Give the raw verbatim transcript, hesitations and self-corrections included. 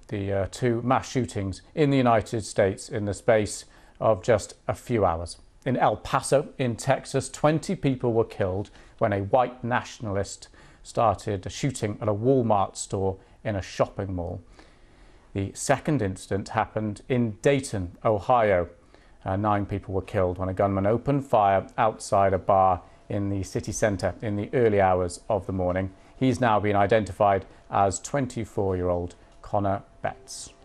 the uh, two mass shootings in the United States in the space of just a few hours. In El Paso, in Texas, twenty people were killed when a white nationalist started shooting at a Walmart store in a shopping mall. The second incident happened in Dayton, Ohio. Uh, nine people were killed when a gunman opened fire outside a bar in the city centre in the early hours of the morning. He's now been identified as twenty-four-year-old Connor Betts.